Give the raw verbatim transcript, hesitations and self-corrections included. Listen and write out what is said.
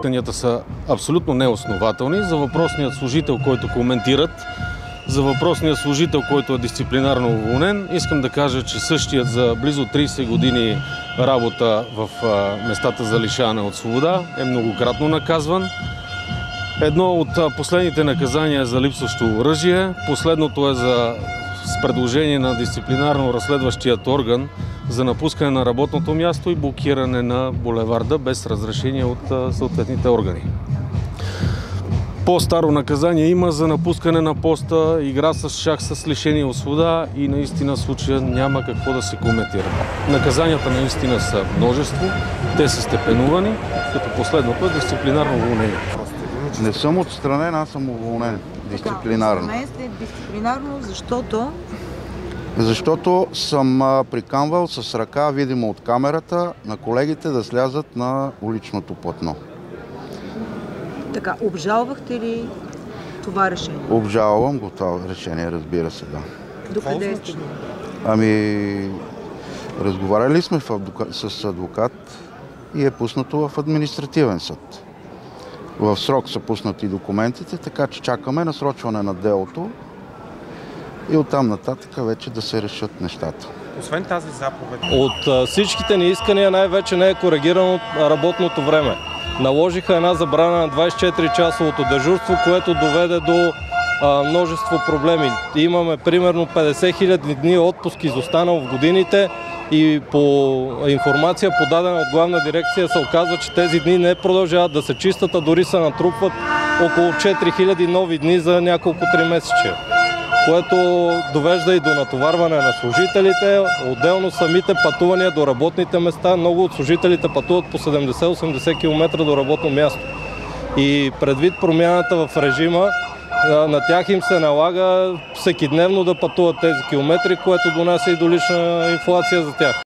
питанията са абсолютно неоснователни. За въпросният служител, който коментират, за въпросният служител, който е дисциплинарно уволнен, искам да кажа, че същият за близо трийсет години работа в местата за лишаване от свобода е многократно наказван. Едно от последните наказания е за липсващо оръжие, последното е за с предложение на дисциплинарно разследващият орган за напускане на работното място и блокиране на булеварда без разрешение от съответните органи. По-старо наказание има за напускане на поста, игра с шах с лишение от свобода и наистина в случая няма какво да се коментира. Наказанията наистина са множество, те са степенувани, като последното е дисциплинарно уволнение. Не съм отстранен, аз съм уволнен дисциплинарно. Така, сте дисциплинарно, защото? Защото съм приканвал с ръка, видимо от камерата, на колегите да слязат на уличното платно. Така, обжалвахте ли това решение? Обжалвам го това решение, разбира се, да. Докъде сте? Ами, разговаряли сме в адвокат, с адвокат и е пуснато в административен съд. В срок са пуснати документите, така че чакаме насрочване на делото и оттам нататък вече да се решат нещата. Освен тази заповед... От всичките ни искания най-вече не е коригирано работното време. Наложиха една забрана на двайсет и четири часовото дежурство, което доведе до а, множество проблеми. Имаме примерно петдесет хиляди дни отпуск изостанал в годините и по информация подадена от главна дирекция се оказва, че тези дни не продължават да се чистят, а дори се натрупват около четири хиляди нови дни за няколко тримесечия, което довежда и до натоварване на служителите. Отделно самите пътувания до работните места. Много от служителите пътуват по седемдесет-осемдесет километра до работно място. И предвид промяната в режима, на тях им се налага всекидневно да пътуват тези километри, което донася и до лична инфлация за тях.